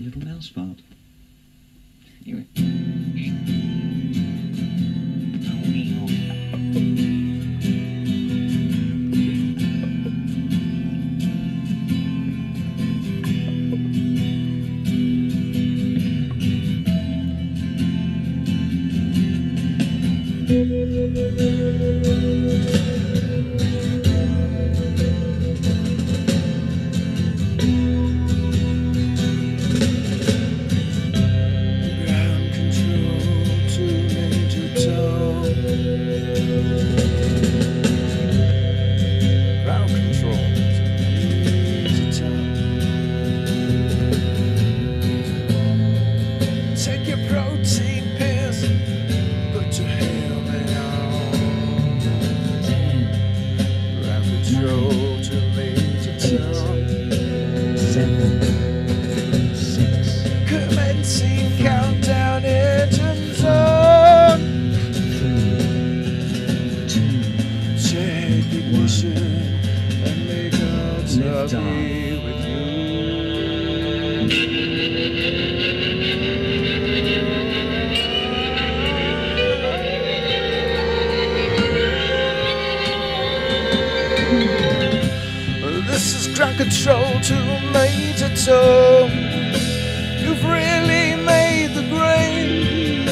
little mouse fart. Anyway. Take your protein pills, put your helmet on. Ground control to Major Tom. 7, 6, Commencing countdown, engines on. 3, 2, Check ignition and may God's Lift love off. be with you. This is ground control to Major Tom. You've really made the grade,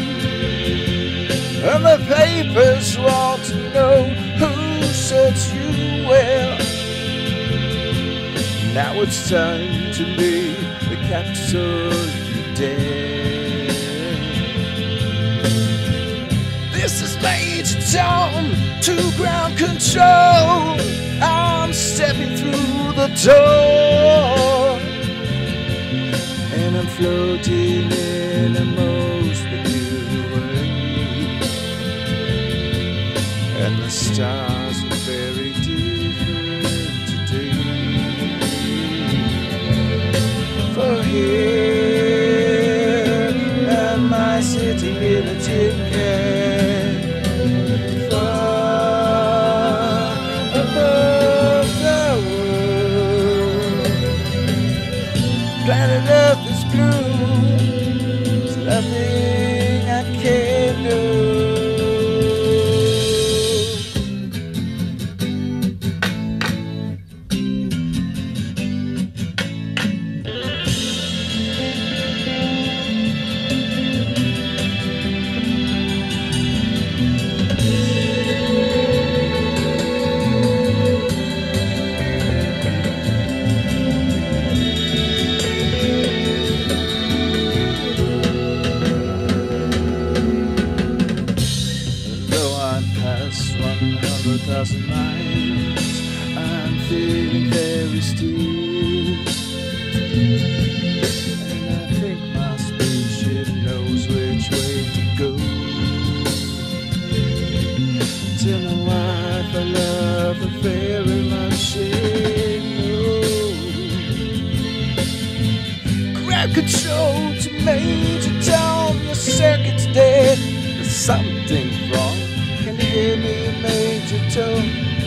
and the papers want to know who serves you well. Now it's time to leave the capsule if you dare. This is Major Tom to ground control. I'm stepping through the door, and I'm floating in a most peculiar way. And the stars are very different today. For here am I sitting in a tin can, far above the world. Planet Earth is blue, there's nothing I can do. Past 100,000 miles, I'm feeling very still, and I think my spaceship knows which way to go. Tell my wife I love her very much, she knows. Grab control to Major Tom, the circuit's dead, there's something wrong. Can you hear me, Major Tom?